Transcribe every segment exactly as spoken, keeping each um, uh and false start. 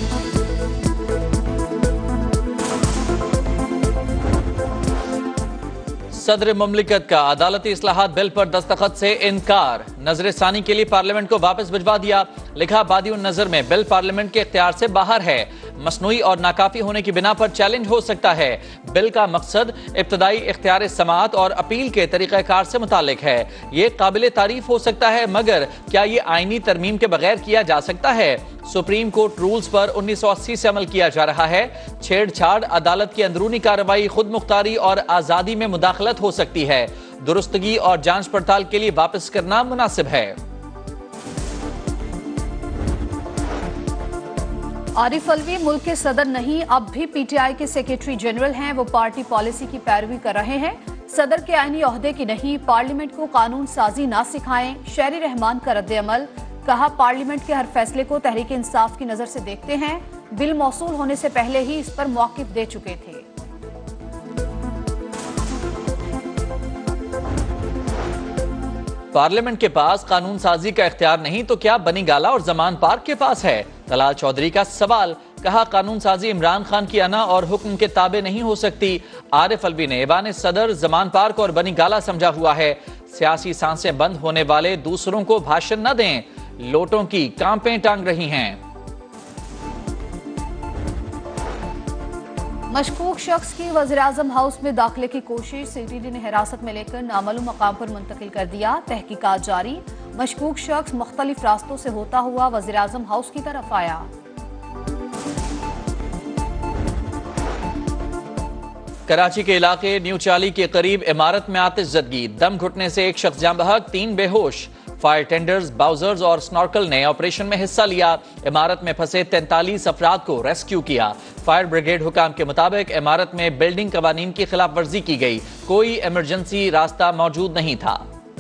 सदर मुमलिकत का अदालती इस्लाहात बिल पर दस्तखत से इनकार, नजर सानी के लिए पार्लियामेंट को वापस भिजवा दिया। लिखा, बादिउन नजर में बिल पार्लियामेंट के इख्तियार से बाहर है, मसनूई और नाकाफी होने की बिना पर चैलेंज हो सकता है। बिल का मकसद इब्तदाई इख्तियार समाअत और अपील के तरीक़ाकार से मुतालिक है। ये काबिल तारीफ हो सकता है, मगर क्या ये आईनी तरमीम के बगैर किया जा सकता है? सुप्रीम कोर्ट रूल्स पर उन्नीस सौ अस्सी से अमल किया जा रहा है। छेड़छाड़ अदालत की अंदरूनी कार्रवाई, खुद मुख्तारी और आजादी में मुदाखलत हो सकती है। दुरुस्तगी और जांच पड़ताल के लिए वापस करना मुनासिब है। आरिफ अलवी मुल्क के सदर नहीं, अब भी पीटीआई के सेक्रेटरी जनरल हैं। वो पार्टी पॉलिसी की पैरवी कर रहे हैं। सदर के आईनी ओहदे की नहीं, पार्लियामेंट को कानून साजी ना सिखाएं। शहरी रहमान का रद्द अमल, कहा पार्लियामेंट के हर फैसले को तहरीक इंसाफ की नजर से देखते हैं। बिल मौसूल होने से पहले ही इस पर मौक़िफ़ दे चुके थे। पार्लियामेंट के पास कानून साजी का इख्तियार नहीं तो क्या बनी गाला और जमान पार्क के पास है? तलाल चौधरी का सवाल, कहा कानून साजी इमरान खान की अना और हुक्म के ताबे नहीं हो सकती। आरिफ अलवी ने ऐवान सदर जमान पार्क और बनी गाला समझा हुआ है। सियासी सांसें बंद होने वाले दूसरों को भाषण न दें, लोटों की कांपें टांग रही हैं। मशकूक शख्स की वज़ीर-ए-आज़म हाउस में दाखिले की कोशिश, सीटीडी ने हिरासत में लेकर नामालूम मकाम पर मुंतकिल कर दिया। तहकीकात जारी, मशकूक शख्स मुख्तलिफ रास्तों से होता हुआ वज़ीर-ए-आज़म हाउस की तरफ आया। कराची के इलाके न्यू चाली के करीब इमारत में आतिश ज़दगी, दम घुटने से एक शख्स जान बहक, तीन बेहोश। फायर टेंडर्स, बाउजर्स और स्नॉर्कल ने ऑपरेशन में हिस्सा लिया। इमारत में फंसे तैंतालीस अफराद को रेस्क्यू किया। फायर ब्रिगेड हुकाम के मुताबिक इमारत में बिल्डिंग कवानीन की खिलाफ वर्जी की गई, कोई इमरजेंसी रास्ता मौजूद नहीं था।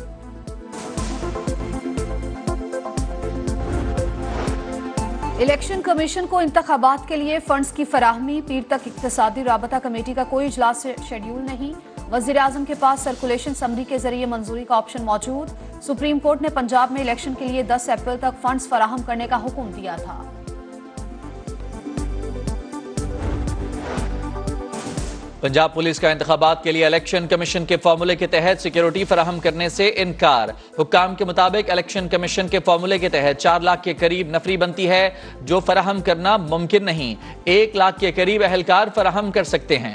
इलेक्शन कमीशन को इंतखाबात के लिए फंड्स की फराहमी, पीर तक इक्तिसादी राबता कमेटी का कोई इजलास शेड्यूल नहीं। वज़ीर आज़म के पास सर्कुलेशन समरी के जरिए मंजूरी का ऑप्शन मौजूद। सुप्रीम कोर्ट ने पंजाब में इलेक्शन के लिए दस अप्रैल तक फंड्स फराहम करने का हुक्म दिया था। पंजाब पुलिस का इंतखाबात के लिए इलेक्शन कमीशन के फार्मूले के तहत सिक्योरिटी फराहम करने से इनकार। हुक्काम के मुताबिक इलेक्शन कमीशन के फार्मूले के तहत चार लाख के करीब नफरी बनती है, जो फराहम करना मुमकिन नहीं। एक लाख के करीब अहलकार फराहम कर सकते हैं।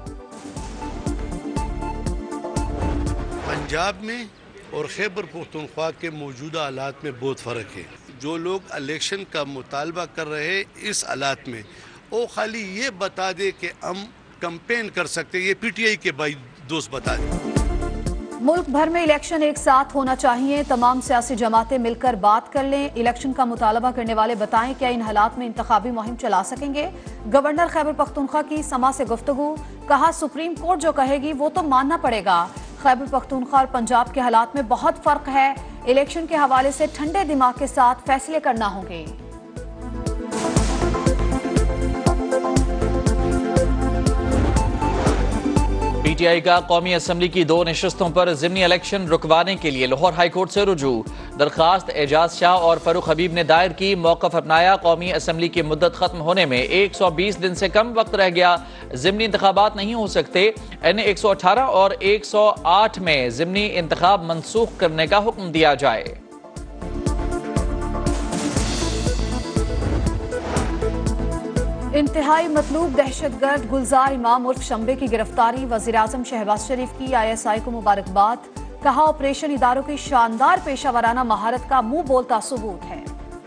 पंजाब में और खैबर पख्तूनख्वा के मौजूदा हालात में बहुत फ़र्क है। जो लोग इलेक्शन का मुतालबा कर रहे हैं इस हालात में, वो खाली ये बता दे कि हम कैंपेन कर सकते, ये पीटीआई के भाई दोस्त बता दें। मुल्क भर में इलेक्शन एक साथ होना चाहिए, तमाम सियासी जमातें मिलकर बात कर लें। इलेक्शन का मुतालबा करने वाले बताएं क्या इन हालात में इंतखाबी मुहिम चला सकेंगे। गवर्नर खैबर पख्तूनख्वा की समा से गुफ्तगू, कहा सुप्रीम कोर्ट जो कहेगी वो तो मानना पड़ेगा। खैबर पख्तूनख्वा और पंजाब के हालात में बहुत फर्क है, इलेक्शन के हवाले से ठंडे दिमाग के साथ फैसले करना होंगे। पीटीआई का कौमी असम्बली की दो नशस्तों पर ज़िमनी इलेक्शन रुकवाने के लिए लाहौर हाई कोर्ट से रुजू। दरखास्त एजाज शाह और फरूख हबीब ने दायर की, मौक़िफ़ अपनाया। कौमी असम्बली की मुद्दत खत्म होने में एक सौ बीस दिन से कम वक्त रह गया, ज़िमनी इंतखाबात नहीं हो सकते। एन ए एक सौ अठारह और एक सौ आठ में ज़िमनी इंतखाब मनसूख करने का हुक्म दिया जाए। इंतहाई मतलूब दहशतगर्द गुलजार इमाम उर्फ शंबे की गिरफ्तारी, वज़ीर आज़म शहबाज शरीफ की आई एस आई को मुबारकबाद। कहा ऑपरेशन इदारों की शानदार पेशा वराना महारत का मुंह बोलता सबूत है।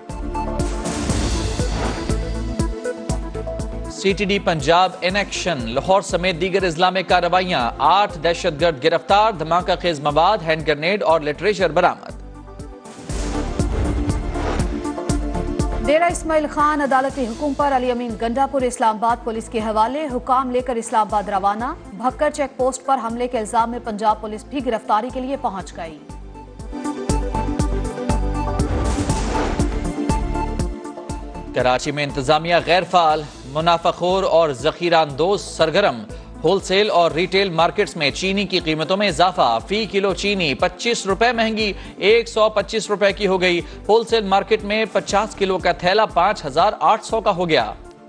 CTD Punjab in action, Lahore समेत दीगर अजला में कार्रवाइयां। आठ दहशतगर्द गिरफ्तार, धमाका खेज मवाद, हैंड ग्रेनेड और लिटरेचर बरामद। डेरा इस्माइल खान अदालती हुक्म पर अली अमीन गंडापुर इस्लामाबाद पुलिस के हवाले, हुकाम लेकर इस्लामाबाद रवाना। भक्कर चेक पोस्ट पर हमले के इल्जाम में पंजाब पुलिस भी गिरफ्तारी के लिए पहुंच गई। कराची में इंतजामिया गैर फाल, मुनाफाखोर और जखीरा अंदोज सरगर्म। ہول سیل اور ریٹیل مارکیٹس میں چینی کی قیمتوں میں اضافہ، فی کلو چینی پچیس روپے مہنگی ایک سو پچیس روپے کی ہو گئی۔ ہول سیل مارکیٹ میں پچاس کلو کا تھیلا پانچ ہزار آٹھ سو کا ہو گیا۔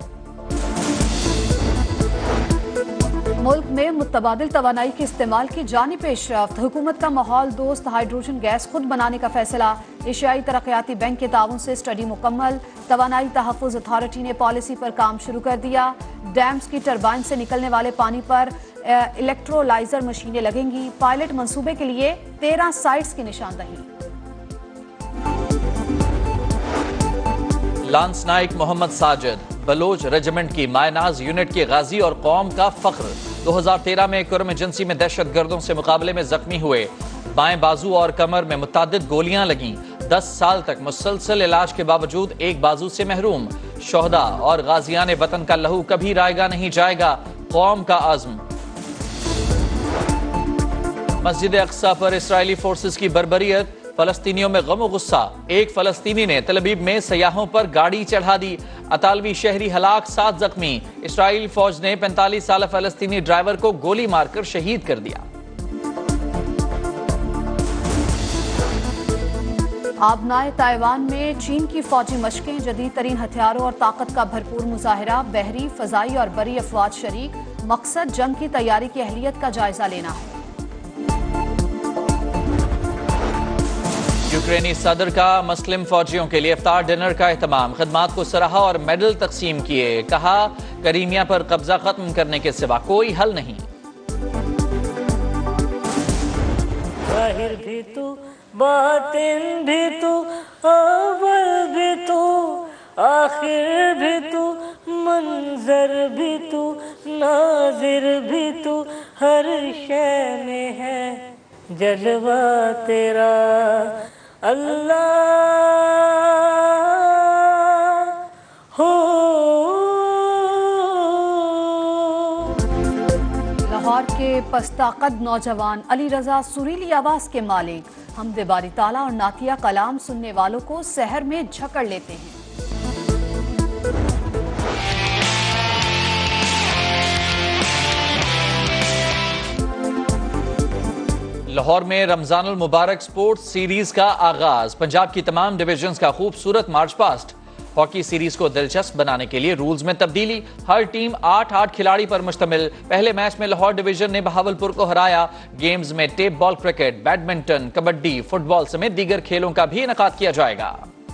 ملک میں متبادل توانائی کے استعمال کی جانی پیش رفت، حکومت کا ماحول دوست ہائیڈروجن گیس خود بنانے کا فیصلہ، ایشیائی ترقیاتی بینک کے تعاون سے اسٹڈی مکمل، توانائی تحفظ اتھارٹی نے پالیسی پر کام شروع کر دیا، ڈیمز کی ٹربائن سے نکلنے والے پانی پر الیکٹرولائزر مشینیں لگیں گی، پائلٹ منصوبے کے لیے تیرہ سائٹس کی نشاندہی۔ لانس نائک محمد ساجد بلوچ ریجمنٹ کی مائناز یونٹ کے غازی اور قوم کا فخر، دو ہزار تیرہ میں کرم ایجنسی میں دہشت گردوں سے مقابلے میں زخمی ہوئے، بائیں بازو اور کمر میں متعدد گولیاں لگیں، دس سال تک مسلسل علاج کے باوجود ایک بازو سے محروم، شہداء اور غازیان وطن کا لہو کبھی رائے گا نہیں جائے گا، قوم کا عزم۔ مسجد اقصی پر اسرائیلی فورسز کی بربریت، فلسطینیوں میں غم و غصہ، ایک فلسطینی نے تل ابیب میں سیاحوں پر گاڑی چڑھا دی، اطالوی شہری ہلاک، سات زخمی، اسرائیلی فوج نے پینتالیس سالہ فلسطینی ڈرائیور کو گولی مار کر شہید کر دیا۔ آبنائے تائیوان میں چین کی فوجی مشقیں، جدید ترین ہتھیاروں اور طاقت کا بھرپور مظاہرہ، بحری، فضائی اور بری افواج شریک، مقصد جنگ کی تیاری کی اہلیت کا جائزہ لینا ہے۔ یوکرینی صدر کا مسلم فوجیوں کے لیے افطار ڈنر کا اہتمام، خدمات کو سراہا اور میڈل تقسیم کیے، کہا کریمیا پر قبضہ ختم کرنے کے سوا کوئی حل نہیں۔ ظاہر بھی تو، باطن بھی تو، اول بھی تو، آخر بھی تو، منظر بھی تو، ناظر بھی تو، ہر شے میں ہے جلوہ تیرا اللہ ہو۔ لاہور کے پستہ قد نوجوان علی رضا سریلی آواز کے مالک، حمد باری تعالیٰ اور نعتیہ کلام سننے والوں کو سحر میں جھکڑ لیتے ہیں۔ لاہور میں رمضان المبارک سپورٹس سیریز کا آغاز، پنجاب کی تمام ڈویژنز کا خوبصورت مارچ پاسٹ، ہاکی سیریز کو دلچسپ بنانے کے لیے رولز میں تبدیلی، ہر ٹیم آٹھ آٹھ کھلاڑی پر مشتمل، پہلے میچ میں لاہور ڈویژن نے بہاولپور کو ہرایا، گیمز میں tape ball cricket, badminton, kabaddi, football سمیت دیگر کھیلوں کا بھی انعقاد کیا جائے گا۔